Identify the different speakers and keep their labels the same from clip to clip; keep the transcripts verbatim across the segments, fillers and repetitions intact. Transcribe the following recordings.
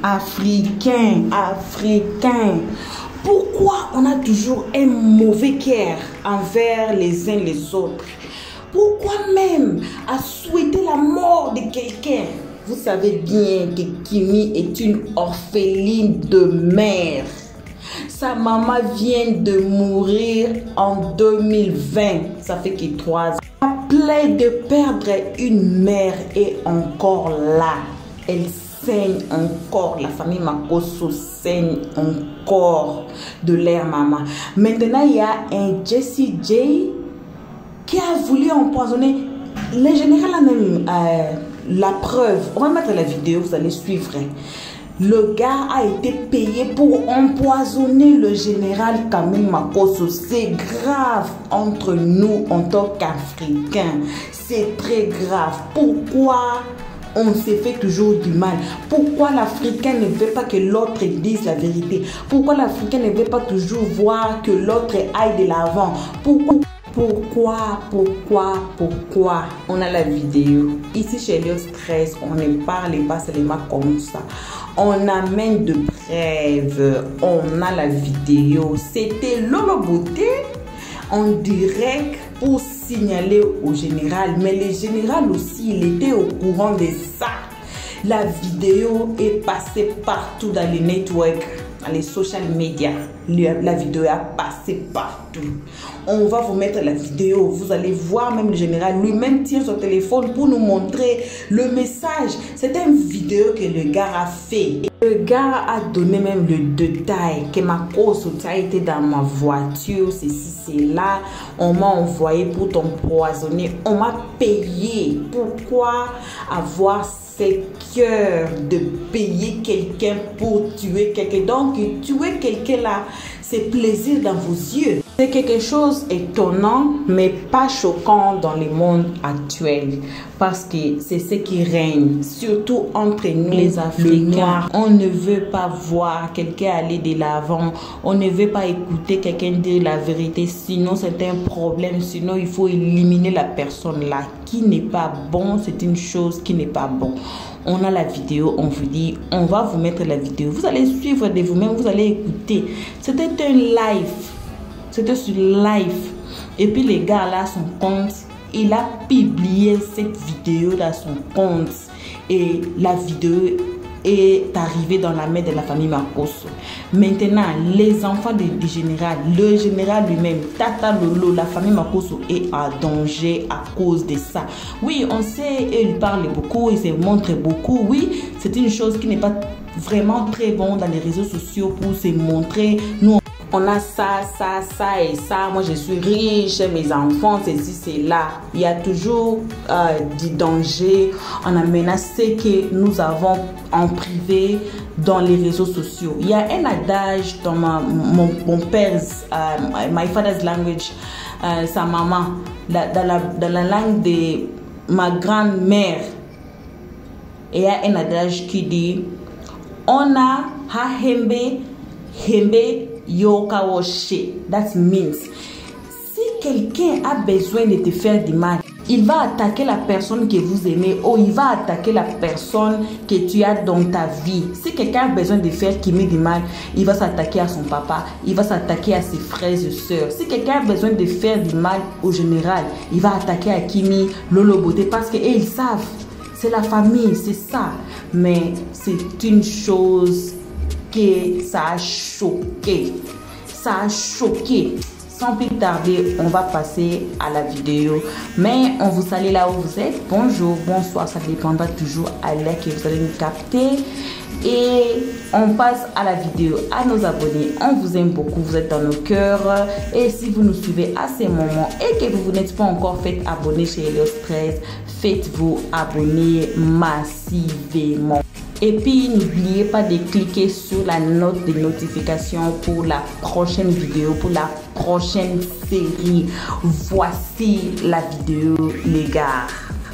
Speaker 1: Africains, Africains, pourquoi on a toujours un mauvais cœur envers les uns les autres? Pourquoi même à souhaiter la mort de quelqu'un? Vous savez bien que Kimi est une orpheline de mère. Sa maman vient de mourir en deux mille vingt. Ça fait que trois ans. La plaie de perdre une mère est encore là. Elle saigne encore. La famille Makosso saigne encore de leur maman. Maintenant, il y a un Jesse J qui a voulu empoisonner. Le général a même euh, la preuve. On va mettre la vidéo, vous allez suivre. Le gars a été payé pour empoisonner le général Kamil Makosso. C'est grave entre nous en tant qu'Africains. C'est très grave. Pourquoi on se fait toujours du mal? Pourquoi l'Africain ne veut pas que l'autre dise la vérité? Pourquoi l'Africain ne veut pas toujours voir que l'autre aille de l'avant? Pourquoi Pourquoi, pourquoi, pourquoi? On a la vidéo. Ici chez Helios treize, on ne parle pas seulement comme ça. On amène de preuves. On a la vidéo. C'était Lolo Beauté en direct pour signaler au général. Mais le général aussi, il était au courant de ça. La vidéo est passée partout dans les networks, dans les social media. La vidéo a passé partout. On va vous mettre la vidéo. Vous allez voir même le général lui-même tient son téléphone pour nous montrer le message. C'est une vidéo que le gars a fait. Le gars a donné même le détail que Makosso a été dans ma voiture, ceci, cela. On m'a envoyé pour t'empoisonner. On m'a payé. Pourquoi avoir ce cœur de payer quelqu'un pour tuer quelqu'un? Donc, tuer quelqu'un là, c'est plaisir dans vos yeux. C'est quelque chose d'étonnant, mais pas choquant dans le monde actuel. Parce que c'est ce qui règne, surtout entre nous les Africains. On ne veut pas voir quelqu'un aller de l'avant. On ne veut pas écouter quelqu'un dire la vérité. Sinon, c'est un problème. Sinon, il faut éliminer la personne là. Qui n'est pas bon, c'est une chose qui n'est pas bon. On a la vidéo, on vous dit, on va vous mettre la vidéo. Vous allez suivre de vous-même, vous allez écouter. C'était un live. C'était sur live. Et puis les gars là, son compte, il a publié cette vidéo dans son compte. Et la vidéo est arrivée dans la main de la famille Makosso. Maintenant, les enfants du général, le général lui-même, Tata Lolo, la famille Makosso est en danger à cause de ça. Oui, on sait, il parle beaucoup, il se montre beaucoup. Oui, c'est une chose qui n'est pas vraiment très bon dans les réseaux sociaux pour se montrer. Nous, on a ça, ça, ça et ça. Moi, je suis riche, mes enfants, ceci, c'est là. Il y a toujours euh, du danger. On a menacé que nous avons en privé dans les réseaux sociaux. Il y a un adage dans ma, mon, mon père, uh, my father's language, uh, sa maman, la, dans, la, dans la langue de ma grand-mère. Il y a un adage qui dit, on a ha hembe, hembe, yoka washe. That means, si quelqu'un a besoin de te faire du mal, il va attaquer la personne que vous aimez ou il va attaquer la personne que tu as dans ta vie. Si quelqu'un a besoin de faire Kimi du mal, il va s'attaquer à son papa, il va s'attaquer à ses frères et sœurs. Si quelqu'un a besoin de faire du mal au général, il va attaquer à Kimi, Lolo Beauté, parce qu'ils savent, c'est la famille, c'est ça. Mais c'est une chose que ça a choqué. Ça a choqué. Sans plus tarder, on va passer à la vidéo. Mais on vous salue là où vous êtes. Bonjour, bonsoir, ça dépendra toujours à l'heure que vous allez nous capter. Et on passe à la vidéo. À nos abonnés, on vous aime beaucoup, vous êtes dans nos cœurs. Et si vous nous suivez à ces moments et que vous n'êtes pas encore fait abonner chez Helios treize, faites-vous abonner massivement. Et puis, n'oubliez pas de cliquer sur la note de notification pour la prochaine vidéo, pour la prochaine série. Voici la vidéo, les gars.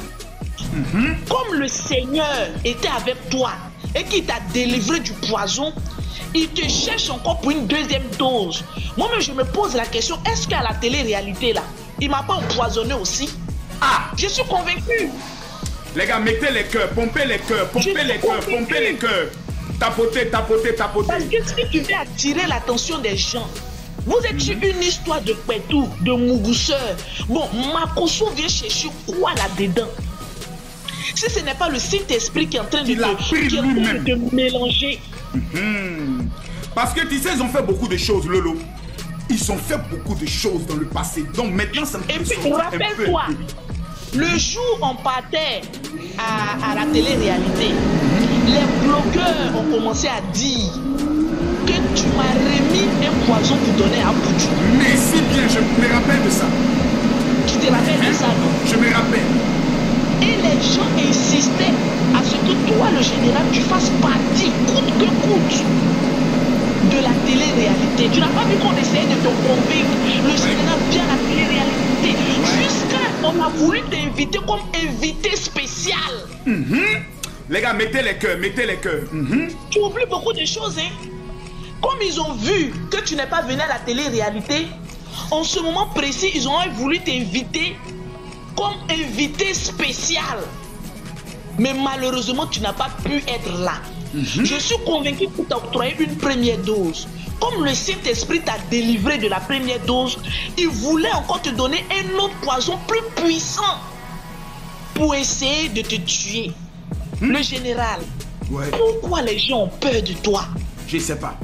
Speaker 2: Mm-hmm. Comme le Seigneur était avec toi et qui t'a délivré du poison, il te cherche encore pour une deuxième dose. Moi-même, je me pose la question, est-ce qu'à la télé-réalité, là, il m'a pas empoisonné aussi? Ah, je suis convaincu.
Speaker 3: Les gars, mettez les cœurs, pompez les cœurs, pompez les cœurs, pompez les cœurs. tapoter, tapoter, tapoter.
Speaker 2: Parce que si tu veux attirer l'attention des gens, vous êtes sur une histoire de Pétou, de Mougousseur. Bon, Makosso vient chercher quoi là-dedans? Si ce n'est pas le Saint-Esprit qui est en train de,
Speaker 3: Il a
Speaker 2: te,
Speaker 3: pris
Speaker 2: qui est en train
Speaker 3: lui-même.
Speaker 2: de te mélanger.
Speaker 3: Mmh. Parce que tu sais, ils ont fait beaucoup de choses, Lolo. Ils ont fait beaucoup de choses dans le passé. Donc maintenant, ça me
Speaker 2: Et
Speaker 3: fait
Speaker 2: puis, rappelle-toi, le jour où on partait à, à la télé-réalité, les blogueurs ont commencé à dire que tu m'as remis un poison pour donner à Boutou.
Speaker 3: Mais si bien, je me rappelle de ça.
Speaker 2: Tu te rappelles de ça, non?
Speaker 3: Je me rappelle.
Speaker 2: Et les gens insistaient à ce que toi, le général, tu fasses partie, coûte que coûte, de la télé-réalité. Tu n'as pas vu qu'on essayait de te convaincre. Le général vient à la télé-réalité. Ouais. Jusqu'à on a voulu t'inviter comme invité spécial.
Speaker 3: Mm-hmm. Les gars, mettez les cœurs, mettez les cœurs. Mm-hmm.
Speaker 2: Tu oublies beaucoup de choses, hein. Comme ils ont vu que tu n'es pas venu à la télé-réalité, en ce moment précis, ils ont voulu t'inviter comme invité spécial. Mais malheureusement, tu n'as pas pu être là. Mm-hmm. Je suis convaincu que tu as octroyé une première dose. Comme le Saint-Esprit t'a délivré de la première dose, il voulait encore te donner un autre poison plus puissant pour essayer de te tuer. Mm-hmm. Le général, ouais. Pourquoi les gens ont peur de toi?
Speaker 3: Je ne sais pas.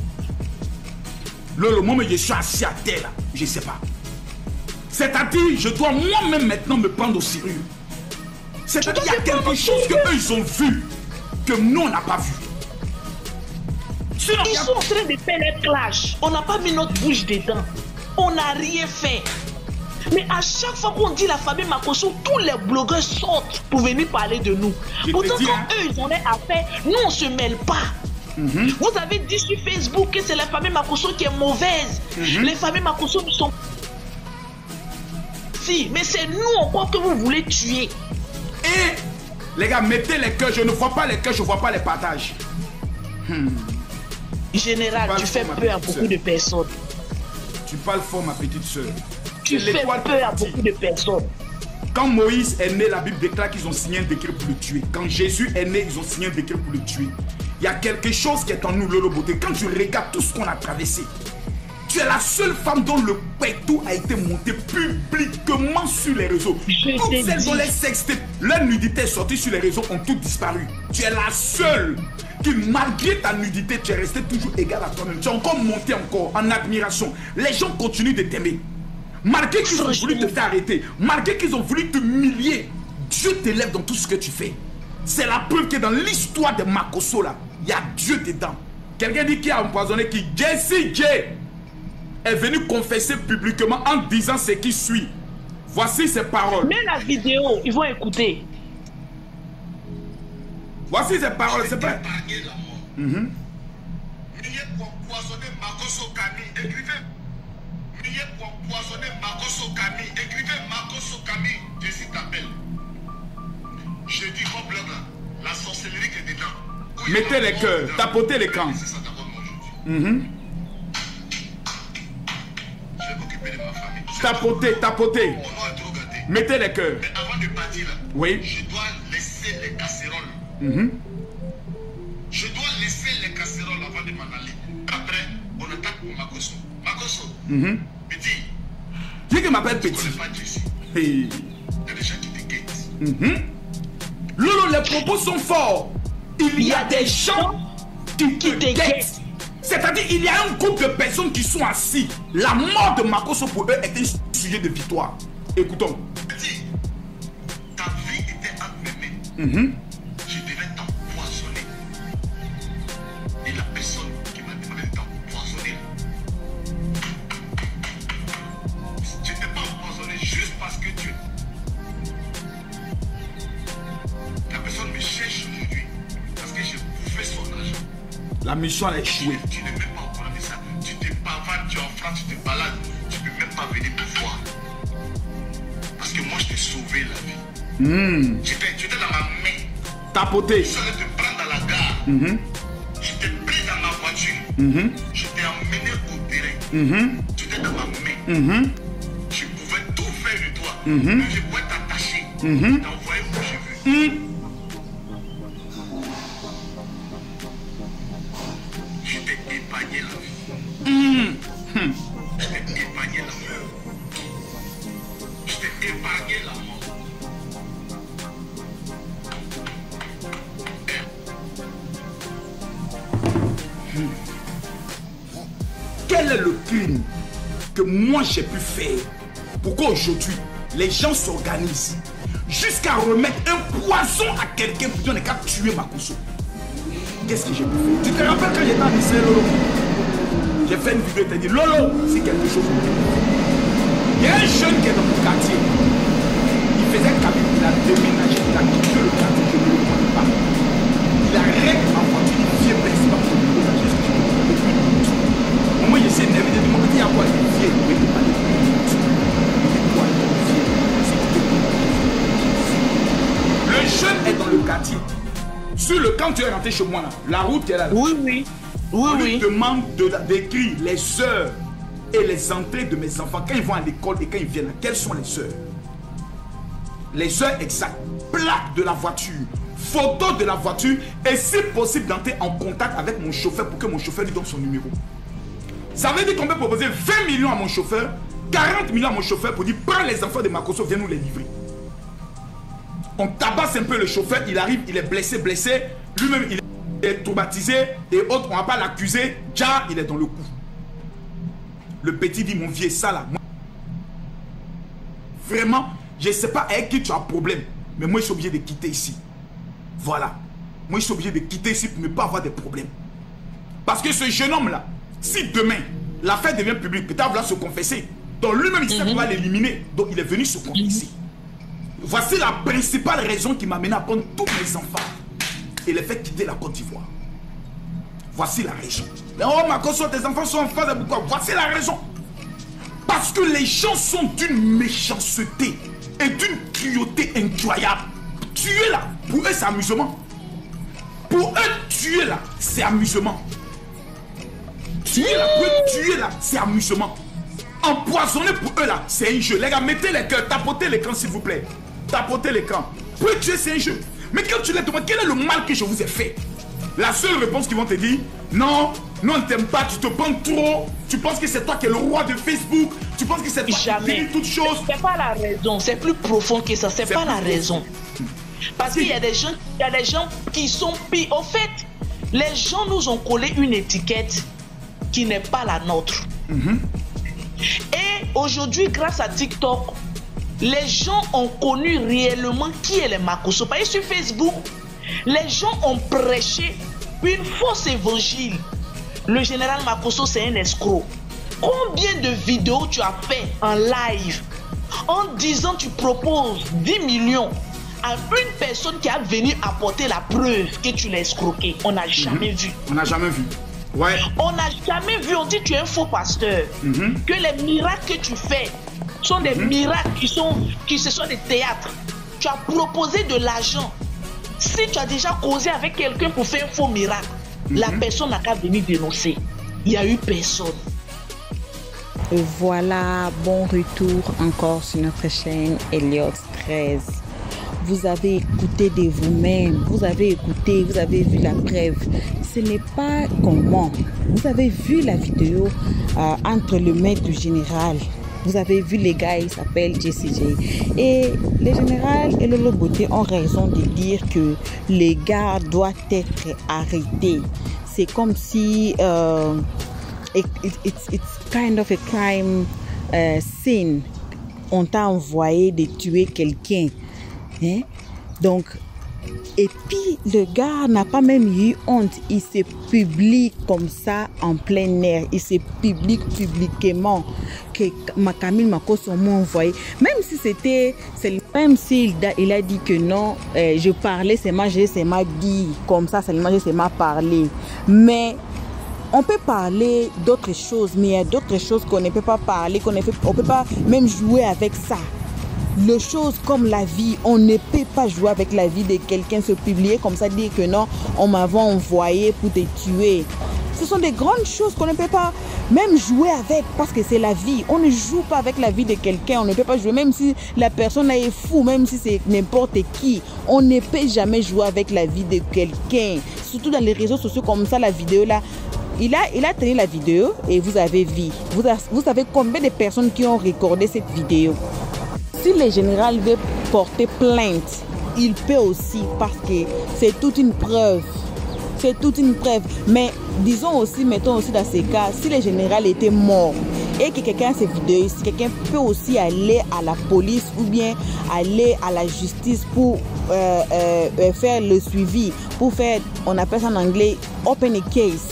Speaker 3: Lolo, moi, je suis assis à terre là. Je ne sais pas. C'est-à-dire, je dois moi-même maintenant me prendre au sérieux. C'est-à-dire qu'il y a quelque chose que eux, ils ont vu, que nous, on n'a pas vu.
Speaker 2: Sinon, ils sont en train de faire les clashs. On n'a pas mis notre bouche dedans. On n'a rien fait. Mais à chaque fois qu'on dit la famille Makosso, tous les blogueurs sortent pour venir parler de nous. Je Pourtant, quand hein. eux, ils en ont affaire, nous, on ne se mêle pas. Mm-hmm. Vous avez dit sur Facebook que c'est la famille Makosso qui est mauvaise. Mm-hmm. Les familles Makosso ne sont pas... Si, mais c'est nous encore que vous voulez tuer.
Speaker 3: Et les gars, mettez les cœurs. Je ne vois pas les cœurs, je ne vois pas les partages. Hmm.
Speaker 2: Général, tu, tu fais peur à beaucoup soeur. de personnes.
Speaker 3: Tu parles fort, ma petite soeur.
Speaker 2: Tu fais peur à beaucoup de personnes.
Speaker 3: Quand Moïse est né, la Bible déclare qu'ils ont signé un décret pour le tuer. Quand Jésus est né, ils ont signé un décret pour le tuer. Il y a quelque chose qui est en nous, Lolo Beauté. Quand tu regardes tout ce qu'on a traversé, tu es la seule femme dont le pétou a été monté publiquement sur les réseaux. Je toutes celles dont les sextés, leur nudité est sortie sur les réseaux ont toutes disparu. Tu es la seule qui, malgré ta nudité, tu es restée toujours égale à toi-même. Tu es encore monté encore en admiration. Les gens continuent de t'aimer. Malgré qu'ils ont voulu te faire arrêter, malgré qu'ils ont voulu t'humilier, Dieu t'élève dans tout ce que tu fais. C'est la preuve que dans l'histoire de Makosso là, il y a Dieu dedans. Quelqu'un dit qu'il a empoisonné qui Jessie J est venu confesser publiquement en disant ce qui suit. Voici ses paroles.
Speaker 2: Mets la vidéo, ils vont écouter.
Speaker 3: Voici ses paroles, c'est pas. Mm-hmm.
Speaker 4: Je dis au blog là, la sorcellerie qui est dedans.
Speaker 3: Mettez les cœurs, tapotez l'écran. Mm-hmm.
Speaker 4: Je vais m'occuper de ma famille.
Speaker 3: Tapotez, tapotez.
Speaker 4: Mon nom est trop gâté.
Speaker 3: Mettez les cœurs.
Speaker 4: Mais avant de partir là,
Speaker 3: oui.
Speaker 4: Je dois laisser les casseroles.
Speaker 3: Mm-hmm.
Speaker 4: Je dois laisser les casseroles avant de m'en aller. Après, on attaque pour Makosso. Makosso.
Speaker 3: Mm-hmm.
Speaker 4: Petit.
Speaker 3: Dis qu'il m'appelle Petit.
Speaker 4: Hey. Il y a des gens qui te guettent.
Speaker 3: Mm-hmm. Lolo, les propos sont forts. Il y a des gens qui, qui te guettent. C'est-à-dire, il y a un groupe de personnes qui sont assis. La mort de Makosso pour eux est un sujet de victoire. Écoutons.
Speaker 4: Petit, ta vie était entre mes mains.
Speaker 3: Mm-hmm.
Speaker 4: Je devais t'empoisonner. Et la personne qui m'a demandé de t'empoisonner, je ne t'ai pas empoisonné juste parce que tu... La personne me cherche aujourd'hui parce que j'ai bouffé son argent.
Speaker 3: La mission a échoué.
Speaker 4: Tu ne peux pas encore dire ça. Tu te pavanes, tu es en France, tu te balades. Tu ne peux même pas venir me voir. Parce que moi, je t'ai sauvé la vie.
Speaker 3: Mm.
Speaker 4: Tu étais dans ma main.
Speaker 3: Tapoté.
Speaker 4: Je allais te prendre à la gare.
Speaker 3: Mm-hmm.
Speaker 4: Je t'ai pris dans ma voiture.
Speaker 3: Mm-hmm.
Speaker 4: Je t'ai emmené au terrain.
Speaker 3: Mm-hmm.
Speaker 4: Tu étais dans ma main.
Speaker 3: Mm-hmm.
Speaker 4: Je pouvais tout faire de toi.
Speaker 3: Mm-hmm.
Speaker 4: Mais je pouvais t'attacher.
Speaker 3: Mm-hmm.
Speaker 4: T'envoyer où je veux.
Speaker 3: Mm.
Speaker 4: narguer la mort.
Speaker 3: Quel est le crime que moi j'ai pu faire? Pourquoi aujourd'hui les gens s'organisent jusqu'à remettre un poison à quelqu'un pour dire on est qu'à tuer Makosso? Qu'est-ce que j'ai pu faire? Tu te rappelles quand j'étais en lycée, Lolo? J'ai fait une vidéo et t'ai dit Lolo, c'est quelque chose. Il y a un jeune qui est dans mon quartier. Il faisait cabine, il a déménagé, il a quitté le quartier, je ne le connais pas. Il arrête en voiture, il vient blessé par le déménager. Moi, je sais, il y a quoi? Il vient, il vient, il vient. Le jeune est dans le quartier. Sur le quand tu es rentré chez moi, là, la route est là. là.
Speaker 2: Oui, oui. Oui,
Speaker 3: On lui
Speaker 2: oui.
Speaker 3: demande d'écrire les heures et les entrées de mes enfants quand ils vont à l'école et quand ils viennent. Quelles sont les heures? Les heures exactes, plaque de la voiture, photo de la voiture et si possible d'entrer en contact avec mon chauffeur pour que mon chauffeur lui donne son numéro. Ça veut dire qu'on peut proposer vingt millions à mon chauffeur, quarante millions à mon chauffeur pour dire prends les enfants de Makosso, viens nous les livrer. On tabasse un peu le chauffeur, il arrive, il est blessé, blessé, lui-même il est traumatisé et autres, on ne va pas l'accuser, déjà il est dans le coup. Le petit dit mon vieux, ça là, moi, vraiment, je ne sais pas avec qui tu as problème, mais moi je suis obligé de quitter ici. Voilà, moi je suis obligé de quitter ici pour ne pas avoir de problèmes. Parce que ce jeune homme là, si demain l'affaire devient publique, peut-être va se confesser, donc lui-même il sait qu'on va l'éliminer, donc il est venu se confesser. Voici la principale raison qui m'a amené à prendre tous mes enfants et les faire quitter la Côte d'Ivoire. Voici la raison. Mais oh Makosso, tes enfants sont en face de pourquoi? Voici la raison. Parce que les gens sont d'une méchanceté et d'une cruauté incroyable. Tuer là, pour eux c'est amusement. Pour eux, tuer là, c'est amusement. Tuer là, pour eux, tuer là, c'est amusement. Empoisonner pour eux là, c'est un jeu. Les gars, mettez les cœurs, tapotez l'écran s'il vous plaît. Tapotez l'écran. Pour eux, tuer, c'est un jeu. Mais quand tu les demandes, quel est le mal que je vous ai fait? La seule réponse qu'ils vont te dire, non, non, on ne t'aime pas, tu te prends trop, tu penses que c'est toi qui es le roi de Facebook, tu penses que c'est toi
Speaker 2: Jamais.
Speaker 3: qui dis toutes choses.
Speaker 2: C'est pas la raison, c'est plus profond que ça, c'est pas la raison. Parce qu'il y a des gens, il y a des gens qui sont pires. Au fait, les gens nous ont collé une étiquette qui n'est pas la nôtre.
Speaker 3: Mm-hmm.
Speaker 2: Et aujourd'hui, grâce à TikTok, les gens ont connu réellement qui est le Makosso. Parce que sur Facebook, les gens ont prêché une fausse évangile. Le général Makosso, c'est un escroc. Combien de vidéos tu as fait en live en disant tu proposes dix millions à une personne qui a venu apporter la preuve que tu l'as escroqué? On n'a jamais
Speaker 3: Mm-hmm.
Speaker 2: vu.
Speaker 3: On n'a jamais vu. Ouais.
Speaker 2: On n'a jamais vu, on dit que tu es un faux pasteur. Mm-hmm. Que les miracles que tu fais sont des mm-hmm. miracles qui sont, qui ce sont des théâtres. Tu as proposé de l'argent. Si tu as déjà causé avec quelqu'un pour faire un faux miracle, mm-hmm. la personne n'a qu'à venir dénoncer. Il n'y a eu personne.
Speaker 5: Et voilà, bon retour encore sur notre chaîne Elliott treize. Vous avez écouté de vous-même, vous avez écouté, vous avez vu la preuve. Ce n'est pas comment. Vous avez vu la vidéo euh, entre le maître du général. Vous avez vu les gars, ils s'appellent J C J. Et le général et Lolo Beauté ont raison de dire que les gars doivent être arrêtés. C'est comme si euh, it, it, it's, it's kind of a crime uh, scene. On t'a envoyé de tuer quelqu'un. Hein? Donc, et puis le gars n'a pas même eu honte. Il se publie comme ça en plein air. Il se publie publiquement que Camille Makosso m'a envoyé. Même si c'était, même s'il il a dit que non, euh, je parlais, c'est ma, c'est ma dit comme ça, c'est ma, c'est ma parlé. Mais on peut parler d'autres choses, mais il y a d'autres choses qu'on ne peut pas parler, qu'on ne peut, on peut pas même jouer avec ça. Les choses comme la vie, on ne peut pas jouer avec la vie de quelqu'un, se publier comme ça, dire que non, on m'avait envoyé pour te tuer. Ce sont des grandes choses qu'on ne peut pas même jouer avec parce que c'est la vie. On ne joue pas avec la vie de quelqu'un, on ne peut pas jouer, même si la personne est fou, même si c'est n'importe qui. On ne peut jamais jouer avec la vie de quelqu'un. Surtout dans les réseaux sociaux comme ça, la vidéo là. Il a, il a tenu la vidéo et vous avez vu. Vous, a, vous savez combien de personnes qui ont recordé cette vidéo? si le général veut porter plainte, il peut aussi parce que c'est toute une preuve. C'est toute une preuve. Mais disons aussi, mettons aussi dans ces cas, si le général était mort et que quelqu'un a ces vidéos, si quelqu'un peut aussi aller à la police ou bien aller à la justice pour euh, euh, faire le suivi, pour faire, on appelle ça en anglais, open a case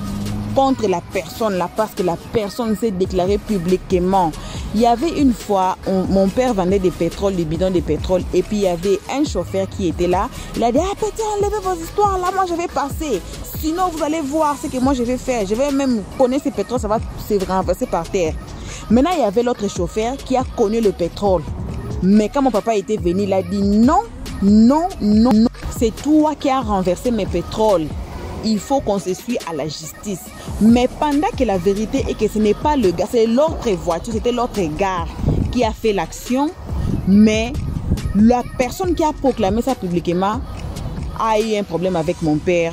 Speaker 5: contre la personne là parce que la personne s'est déclarée publiquement. Il y avait une fois, on, mon père vendait des pétroles, des bidons de pétrole et puis il y avait un chauffeur qui était là. Il a dit, ah petit, enlevez vos histoires là, moi je vais passer. Sinon vous allez voir ce que moi je vais faire. Je vais même connaître ces pétroles, ça va se renverser par terre. Maintenant il y avait l'autre chauffeur qui a connu le pétrole. Mais quand mon papa était venu, il a dit non, non, non, non. C'est toi qui as renversé mes pétroles. Il faut qu'on se suive à la justice. Mais pendant que la vérité est que ce n'est pas le gars, c'est l'autre voiture, c'était l'autre gars qui a fait l'action. Mais la personne qui a proclamé ça publiquement a eu un problème avec mon père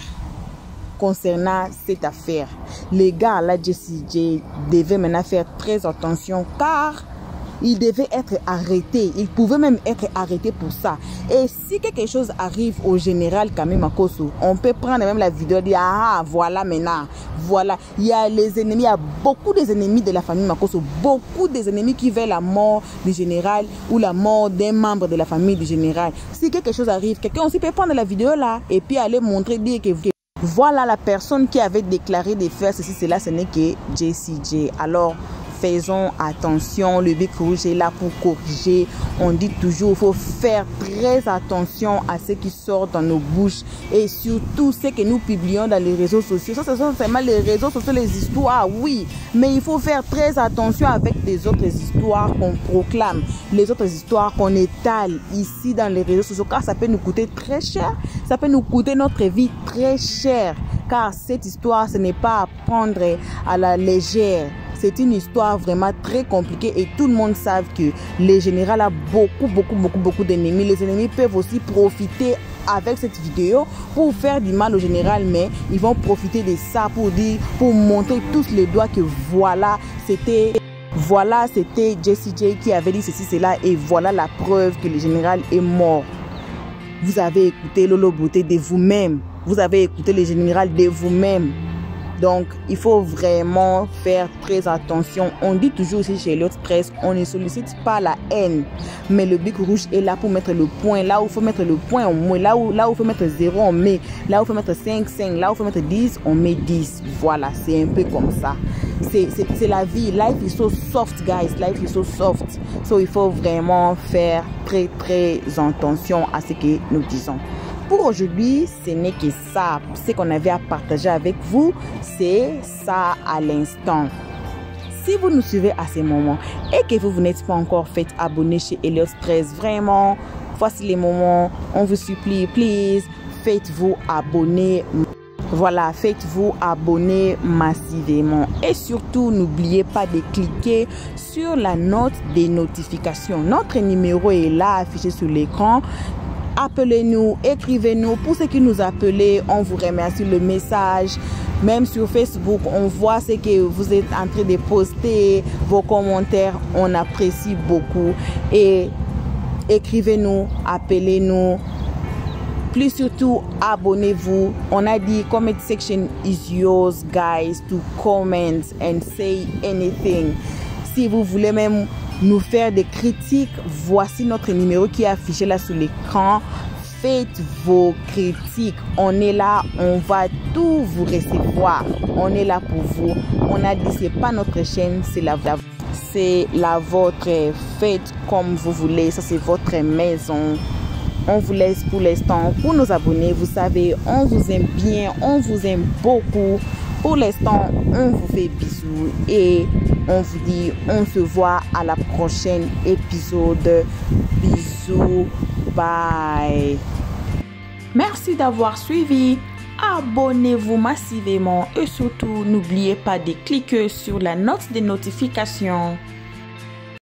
Speaker 5: concernant cette affaire. Les gars, la J C J devaient maintenant faire très attention car il devait être arrêté. Il pouvait même être arrêté pour ça. Et si quelque chose arrive au général Kami Makosso, on peut prendre même la vidéo et dire, ah, voilà maintenant, voilà. Il y a les ennemis, il y a beaucoup des ennemis de la famille Makosso, beaucoup des ennemis qui veulent la mort du général ou la mort d'un membre de la famille du général. Si quelque chose arrive, quelqu'un aussi peut prendre la vidéo là et puis aller montrer, dire que voilà la personne qui avait déclaré de faire ceci, cela, ce n'est que J C J. Alors, faisons attention, le Bic Rouge est là pour corriger. On dit toujours, il faut faire très attention à ce qui sort dans nos bouches et surtout ce que nous publions dans les réseaux sociaux. Ça, ce sont seulement les réseaux sociaux, les histoires, oui. Mais il faut faire très attention avec les autres histoires qu'on proclame, les autres histoires qu'on étale ici dans les réseaux sociaux, car ça peut nous coûter très cher. Ça peut nous coûter notre vie très cher, car cette histoire, ce n'est pas à prendre à la légère. C'est une histoire vraiment très compliquée et tout le monde sait que le général a beaucoup, beaucoup, beaucoup, beaucoup d'ennemis. Les ennemis peuvent aussi profiter avec cette vidéo pour faire du mal au général, mais ils vont profiter de ça pour dire, pour montrer tous les doigts que voilà, c'était... Voilà, c'était J C J qui avait dit ceci, cela et voilà la preuve que le général est mort. Vous avez écouté Lolo Beauté de vous-même. Vous avez écouté le général de vous-même. Donc, il faut vraiment faire très attention. On dit toujours aussi chez Elliott Press, on ne sollicite pas la haine. Mais le Bic Rouge est là pour mettre le point. Là où il faut mettre le point, on met. Là où, là où il faut mettre zéro, on met. Là où il faut mettre cinq, cinq. Là où il faut mettre dix, on met dix. Voilà, c'est un peu comme ça. C'est la vie. Life is so soft, guys. Life is so soft. So, il faut vraiment faire très, très attention à ce que nous disons. Pour aujourd'hui, ce n'est que ça. Ce qu'on avait à partager avec vous, c'est ça à l'instant. Si vous nous suivez à ces moments et que vous, vous n'êtes pas encore fait abonner chez Elliott Press, vraiment, voici les moments. On vous supplie, please, faites-vous abonner. Voilà, faites-vous abonner massivement. Et surtout, n'oubliez pas de cliquer sur la note des notifications. Notre numéro est là, affiché sur l'écran. Appelez-nous, écrivez-nous. Pour ceux qui nous appellent, on vous remercie le message. Même sur Facebook, on voit ce que vous êtes en train de poster, vos commentaires, on apprécie beaucoup. Et écrivez-nous, appelez-nous. Plus surtout, abonnez-vous. On a dit comment section is yours, guys, to comment and say anything. Si vous voulez même nous faire des critiques, voici notre numéro qui est affiché là sur l'écran. Faites vos critiques. On est là, on va tout vous recevoir. On est là pour vous. On a dit, c'est pas notre chaîne, c'est la vôtre. C'est la vôtre. Faites comme vous voulez. Ça, c'est votre maison. On vous laisse pour l'instant. Pour nos abonnés, vous savez, on vous aime bien, on vous aime beaucoup. Pour l'instant, on vous fait bisous et on vous dit, on se voit à la prochaine épisode. Bisous, bye. Merci d'avoir suivi. Abonnez-vous massivement et surtout, n'oubliez pas de cliquer sur la note de notification.